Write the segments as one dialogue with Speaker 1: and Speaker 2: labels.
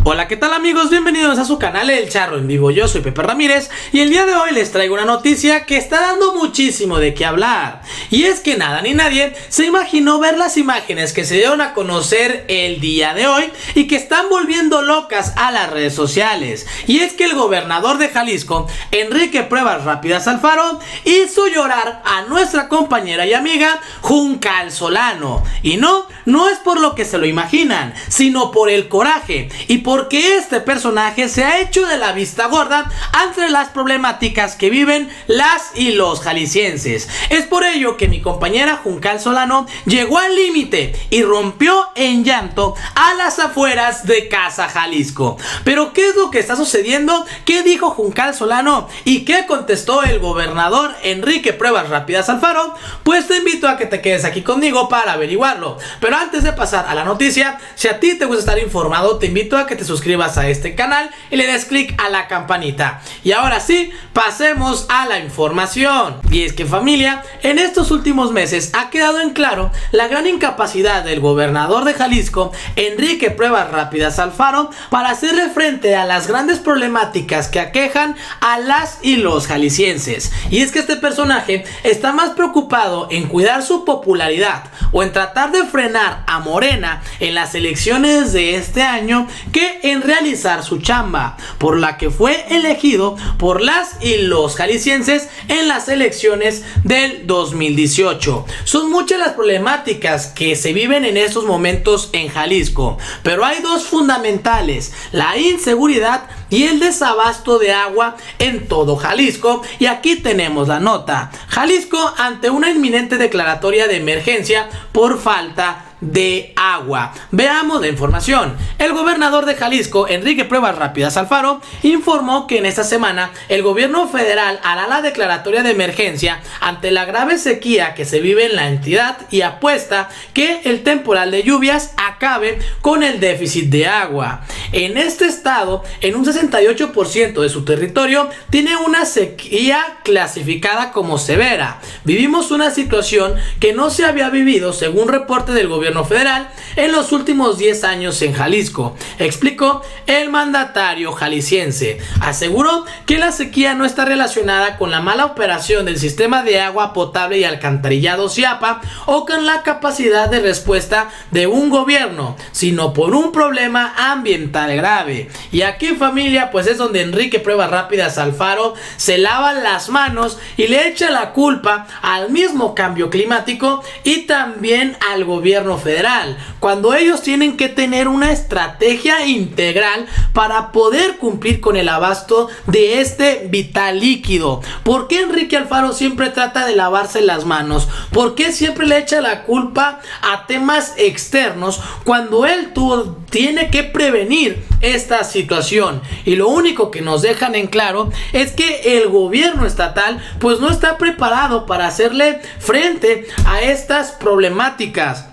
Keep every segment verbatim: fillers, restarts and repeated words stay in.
Speaker 1: Hola, ¿qué tal amigos? Bienvenidos a su canal El Charro en Vivo. Yo soy Pepe Ramírez y el día de hoy les traigo una noticia que está dando muchísimo de qué hablar. Y es que nada ni nadie se imaginó ver las imágenes que se dieron a conocer el día de hoy y que están volviendo locas a las redes sociales. Y es que el gobernador de Jalisco, Enrique Pruebas Rápidas Alfaro, hizo llorar a nuestra compañera y amiga Juncal Solano. Y no, no es por lo que se lo imaginan, sino por el coraje y por porque este personaje se ha hecho de la vista gorda ante las problemáticas que viven las y los jaliscienses. Es por ello que mi compañera Juncal Solano llegó al límite y rompió en llanto a las afueras de Casa Jalisco. Pero ¿qué es lo que está sucediendo? ¿Qué dijo Juncal Solano? ¿Y qué contestó el gobernador Enrique Pruebas Rápidas Alfaro? Pues te invito a que te quedes aquí conmigo para averiguarlo. Pero antes de pasar a la noticia, si a ti te gusta estar informado, te invito a que te suscribas a este canal y le des clic a la campanita. Y ahora sí, pasemos a la información. Y es que, familia, en estos últimos meses ha quedado en claro la gran incapacidad del gobernador de Jalisco, Enrique Pruebas Rápidas Alfaro, para hacerle frente a las grandes problemáticas que aquejan a las y los jaliscienses. Y es que este personaje está más preocupado en cuidar su popularidad o en tratar de frenar a Morena en las elecciones de este año que en realizar su chamba, por la que fue elegido por las y los jaliscienses en las elecciones del dos mil dieciocho. Son muchas las problemáticas que se viven en estos momentos en Jalisco, pero hay dos fundamentales: la inseguridad y el desabasto de agua en todo Jalisco. Y aquí tenemos la nota: Jalisco ante una inminente declaratoria de emergencia por falta de agua. Veamos la información. El gobernador de Jalisco, Enrique Pruebas Rápidas Alfaro, informó que en esta semana el gobierno federal hará la declaratoria de emergencia ante la grave sequía que se vive en la entidad y apuesta que el temporal de lluvias acabe con el déficit de agua. En este estado, en un sesenta y ocho por ciento de su territorio, tiene una sequía clasificada como severa. Vivimos una situación que no se había vivido, según reporte del gobierno federal, en los últimos diez años en Jalisco, explicó el mandatario jalisciense. Aseguró que la sequía no está relacionada con la mala operación del sistema de agua potable y alcantarillado Ciapa o con la capacidad de respuesta de un gobierno, sino por un problema ambiental grave. Y aquí, familia, pues es donde Enrique Pruebas Rápidas Alfaro se lava las manos y le echa la culpa al mismo cambio climático y también al gobierno federal, cuando ellos tienen que tener una estrategia integral para poder cumplir con el abasto de este vital líquido. ¿Por qué Enrique Alfaro siempre trata de lavarse las manos? ¿Por qué siempre le echa la culpa a temas externos cuando él tuvo, tiene que prevenir esta situación? Y lo único que nos dejan en claro es que el gobierno estatal pues no está preparado para hacerle frente a estas problemáticas.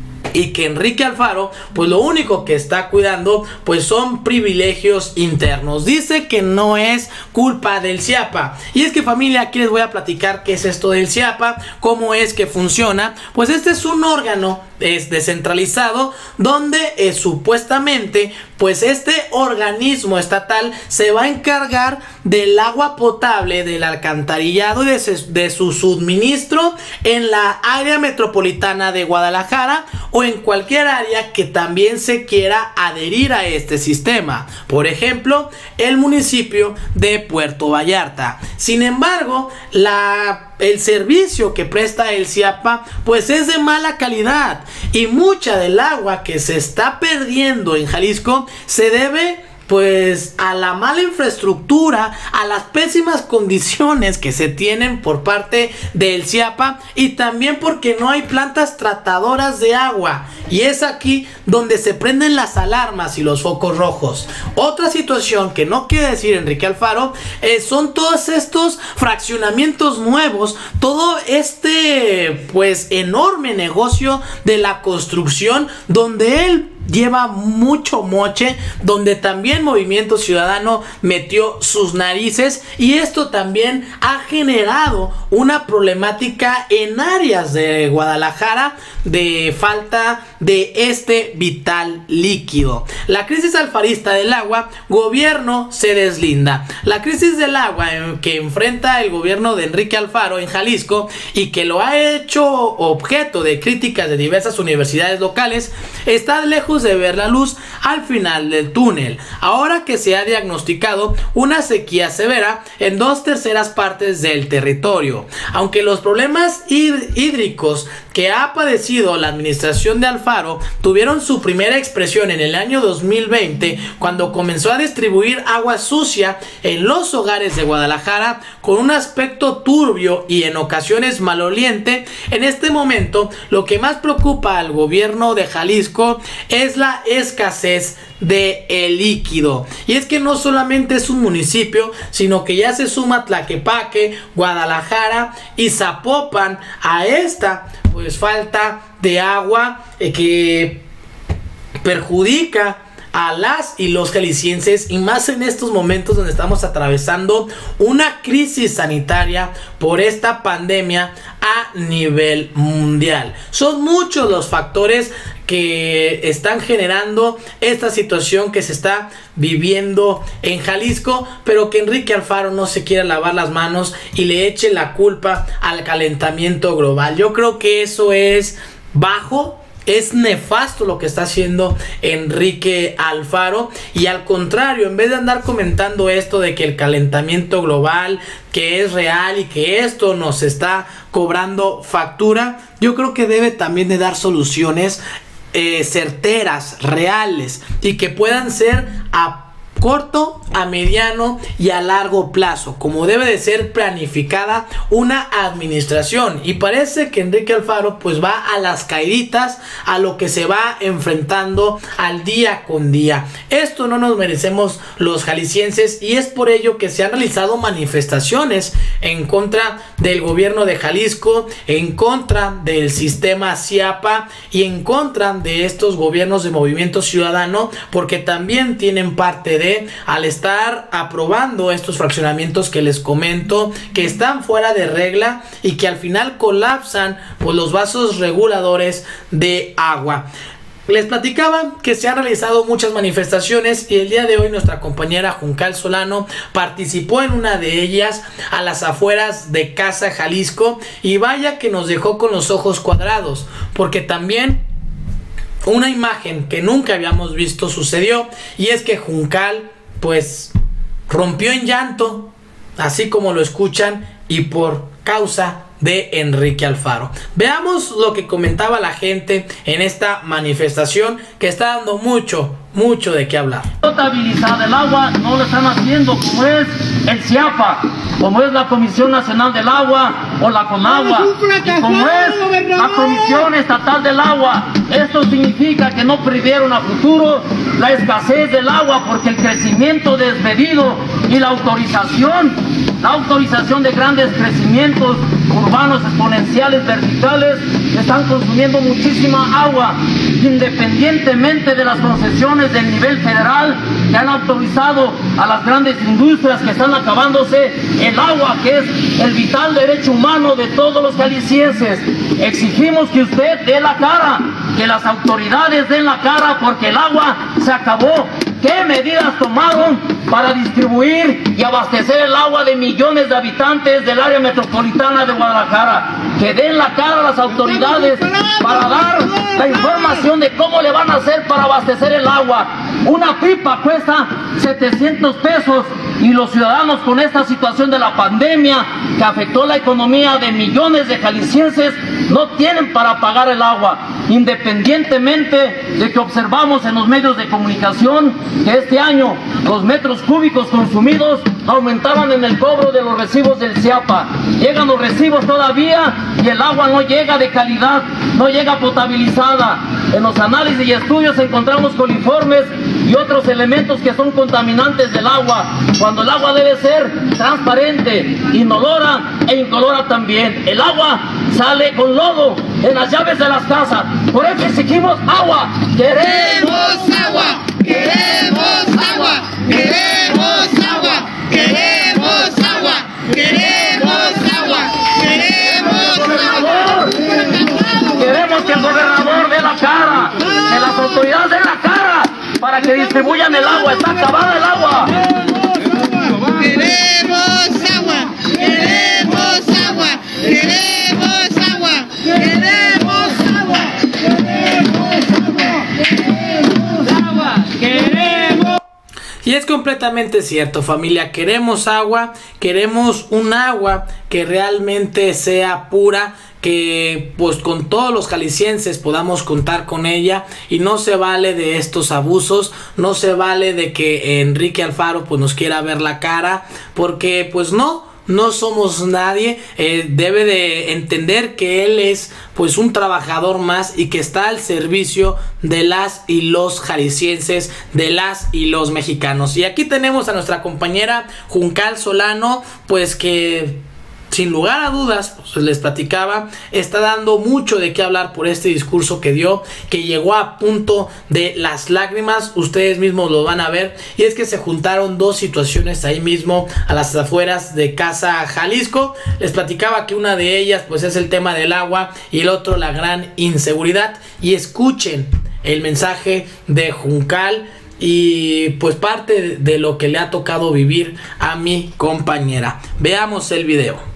Speaker 1: Y que Enrique Alfaro pues lo único que está cuidando pues son privilegios internos. Dice que no es culpa del Ciapa. Y es que, familia, aquí les voy a platicar qué es esto del Ciapa, cómo es que funciona. Pues este es un órgano es descentralizado donde eh, supuestamente pues este organismo estatal se va a encargar del agua potable, del alcantarillado y de, de su suministro en la área metropolitana de Guadalajara o en cualquier área que también se quiera adherir a este sistema, por ejemplo el municipio de Puerto Vallarta. Sin embargo, la el servicio que presta el Ciapa pues es de mala calidad y mucha del agua que se está perdiendo en Jalisco se debe pues a la mala infraestructura, a las pésimas condiciones que se tienen por parte del Ciapa y también porque no hay plantas tratadoras de agua. Y es aquí donde se prenden las alarmas y los focos rojos. Otra situación que no quiere decir Enrique Alfaro eh, son todos estos fraccionamientos nuevos, todo este pues enorme negocio de la construcción donde él lleva mucho moche, donde también Movimiento Ciudadano metió sus narices, y esto también ha generado una problemática en áreas de Guadalajara de falta de este vital líquido. La crisis alfarista del agua, gobierno se deslinda. La crisis del agua que enfrenta el gobierno de Enrique Alfaro en Jalisco, y que lo ha hecho objeto de críticas de diversas universidades locales, está lejos de ver la luz al final del túnel, ahora que se ha diagnosticado una sequía severa en dos terceras partes del territorio. Aunque los problemas hídricos que ha padecido la administración de Alfaro tuvieron su primera expresión en el año dos mil veinte, cuando comenzó a distribuir agua sucia en los hogares de Guadalajara con un aspecto turbio y en ocasiones maloliente, en este momento lo que más preocupa al gobierno de Jalisco es la escasez de el líquido. Y es que no solamente es un municipio, sino que ya se suma Tlaquepaque, Guadalajara y Zapopan a esta pues falta de agua eh, que perjudica a las y los jaliscienses, y más en estos momentos donde estamos atravesando una crisis sanitaria por esta pandemia a nivel mundial. Son muchos los factores que están generando esta situación que se está viviendo en Jalisco, pero que Enrique Alfaro no se quiera lavar las manos y le eche la culpa al calentamiento global. Yo creo que eso es bajo. Es nefasto lo que está haciendo Enrique Alfaro, y al contrario, en vez de andar comentando esto de que el calentamiento global, que es real y que esto nos está cobrando factura, yo creo que debe también de dar soluciones eh, certeras, reales, y que puedan ser a corto, a mediano y a largo plazo, como debe de ser planificada una administración. Y parece que Enrique Alfaro pues va a las caíditas, a lo que se va enfrentando al día con día. Esto no nos merecemos los jaliscienses, y es por ello que se han realizado manifestaciones en contra del gobierno de Jalisco, en contra del sistema CIAPA y en contra de estos gobiernos de Movimiento Ciudadano, porque también tienen parte de al estar aprobando estos fraccionamientos que les comento, que están fuera de regla y que al final colapsan por los vasos reguladores de agua. Les platicaba que se han realizado muchas manifestaciones, y el día de hoy nuestra compañera Juncal Solano participó en una de ellas a las afueras de Casa Jalisco, y vaya que nos dejó con los ojos cuadrados, porque también una imagen que nunca habíamos visto sucedió, y es que Juncal pues rompió en llanto, así como lo escuchan, y por causa de Enrique Alfaro. Veamos lo que comentaba la gente en esta manifestación, que está dando mucho, mucho de qué hablar.
Speaker 2: Potabilizar el agua no lo están haciendo como es el CIAPA, como es la Comisión Nacional del Agua o la CONAGUA, y como es la Comisión Estatal del Agua. Esto significa que no previeron a futuro la escasez del agua, porque el crecimiento desmedido y la autorización, la autorización de grandes crecimientos urbanos exponenciales verticales están consumiendo muchísima agua, independientemente de las concesiones del nivel federal que han autorizado a las grandes industrias que están acabándose el agua, que es el vital derecho humano de todos los jaliscienses. Exigimos que usted dé la cara, que las autoridades den la cara, porque el agua se acabó. ¿Qué medidas tomaron para distribuir y abastecer el agua de millones de habitantes del área metropolitana de Guadalajara? Que den la cara a las autoridades para dar la información de cómo le van a hacer para abastecer el agua. Una pipa cuesta setecientos pesos, y los ciudadanos, con esta situación de la pandemia que afectó la economía de millones de jaliscienses, no tienen para pagar el agua, independientemente de que observamos en los medios de comunicación que este año los metros cúbicos consumidos aumentaban en el cobro de los recibos del CIAPA. Llegan los recibos todavía y el agua no llega de calidad, no llega potabilizada. En los análisis y estudios encontramos coliformes y otros elementos que son contaminantes del agua, cuando el agua debe ser transparente, inolora e incolora también. El agua sale con lodo, en las llaves de las casas. Por eso exigimos agua. Queremos agua, queremos agua, queremos agua, queremos agua, queremos agua, queremos agua. Queremos que el gobernador dé la cara, que las autoridades den la cara para que distribuyan el agua. Está acabada el agua.
Speaker 3: Queremos agua, queremos agua, queremos agua, queremos agua, queremos agua, queremos.
Speaker 1: Y es completamente cierto, familia, queremos agua, queremos un agua que realmente sea pura, que pues con todos los jaliscienses podamos contar con ella, y no se vale de estos abusos, no se vale de que Enrique Alfaro pues nos quiera ver la cara, porque pues no. No somos nadie, eh, debe de entender que él es pues un trabajador más y que está al servicio de las y los jaliscienses, de las y los mexicanos. Y aquí tenemos a nuestra compañera Juncal Solano, pues que sin lugar a dudas, pues les platicaba, está dando mucho de qué hablar por este discurso que dio, que llegó a punto de las lágrimas. Ustedes mismos lo van a ver, y es que se juntaron dos situaciones ahí mismo a las afueras de Casa Jalisco. Les platicaba que una de ellas pues es el tema del agua y el otro la gran inseguridad. Y escuchen el mensaje de Juncal y pues parte de lo que le ha tocado vivir a mi compañera. Veamos el video.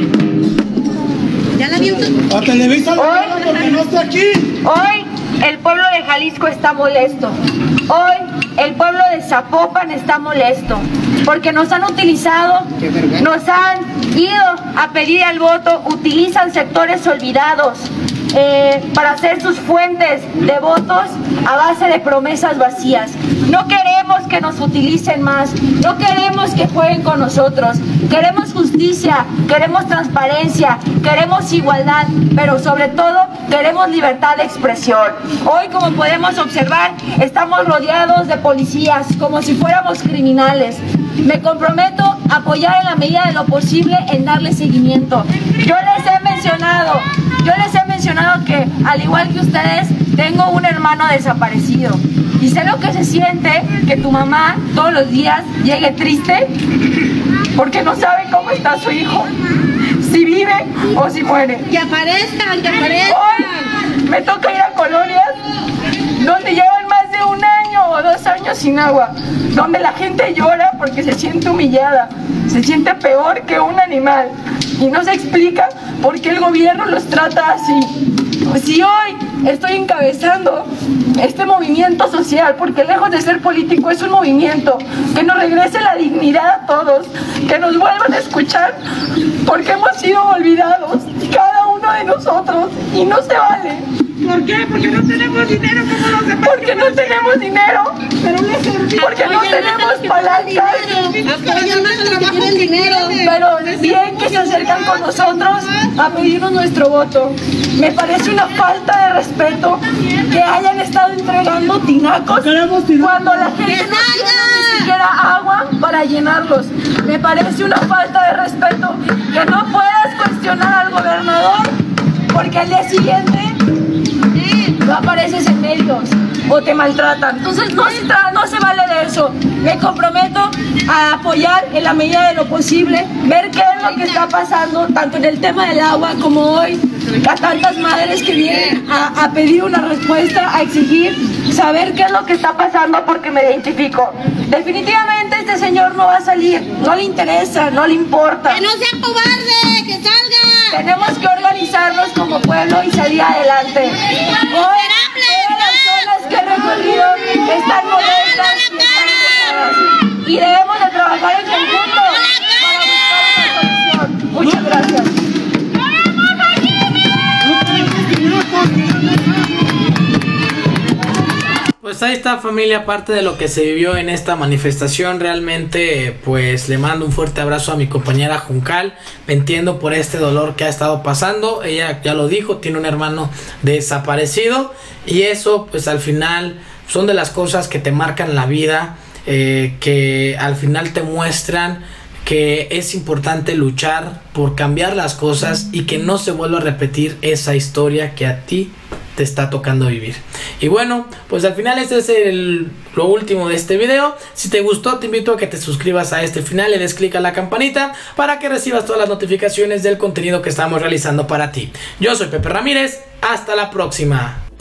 Speaker 4: ¿Ya la vio?
Speaker 5: A Televisa hoy, porque no está aquí.
Speaker 4: Hoy el pueblo de Jalisco está molesto. Hoy el pueblo de Zapopan está molesto porque nos han utilizado, nos han ido a pedir el voto, utilizan sectores olvidados eh, para hacer sus fuentes de votos a base de promesas vacías. No queremos que nos utilicen más, no queremos que jueguen con nosotros, queremos justicia, queremos transparencia, queremos igualdad, pero sobre todo queremos libertad de expresión. Hoy, como podemos observar, estamos rodeados de policías como si fuéramos criminales. Me comprometo a apoyar en la medida de lo posible en darle seguimiento. Yo les he mencionado, yo les he mencionado que al igual que ustedes, tengo un hermano desaparecido. Y sé lo que se siente que tu mamá todos los días llegue triste porque no sabe cómo está su hijo, si vive o si muere.
Speaker 3: Que aparezcan, que aparezcan.
Speaker 4: Hoy me toca ir a colonias donde llevan más de un año o dos años sin agua, donde la gente llora porque se siente humillada, se siente peor que un animal y no se explica por qué el gobierno los trata así. Si hoy estoy encabezando este movimiento social, porque lejos de ser político es un movimiento que nos regrese la dignidad a todos, que nos vuelvan a escuchar, porque hemos sido olvidados, cada uno de nosotros, y no se vale.
Speaker 3: ¿Por qué? Porque no tenemos dinero como los demás.
Speaker 4: Porque no tenemos dinero.
Speaker 3: Pero les servimos.
Speaker 4: Porque no tenemos palancas.
Speaker 3: Apoyan dinero.
Speaker 4: Pero bien que se acercan con nosotros a pedirnos nuestro voto. Me parece una falta de respeto que hayan estado entregando tinacos cuando la gente no tiene ni siquiera agua para llenarlos. Me parece una falta de respeto que no puedas cuestionar al gobernador porque al día siguiente no apareces en medios o te maltratan. Entonces no se, tra no se vale de eso. Me comprometo a apoyar en la medida de lo posible, ver qué es lo que está pasando, tanto en el tema del agua como hoy, a tantas madres que vienen a, a pedir una respuesta, a exigir, saber qué es lo que está pasando porque me identifico. Definitivamente este señor no va a salir, no le interesa, no le importa.
Speaker 3: Que no sea cobarde, que salga.
Speaker 4: Tenemos que organizarnos como pueblo y salir adelante. Hoy, todas las zonas que he recorrido están molestas y están enojadas. Y debemos de trabajar en conjunto para buscar una solución. Muchas gracias.
Speaker 1: Pues ahí está, familia, parte de lo que se vivió en esta manifestación. Realmente pues le mando un fuerte abrazo a mi compañera Juncal. Me entiendo por este dolor que ha estado pasando. Ella ya lo dijo, tiene un hermano desaparecido, y eso pues al final son de las cosas que te marcan la vida, eh, que al final te muestran que es importante luchar por cambiar las cosas y que no se vuelva a repetir esa historia que a ti te está tocando vivir. Y bueno, pues al final este es el, lo último de este video. Si te gustó, te invito a que te suscribas a este final, le des clic a la campanita para que recibas todas las notificaciones del contenido que estamos realizando para ti. Yo soy Pepe Ramírez, hasta la próxima.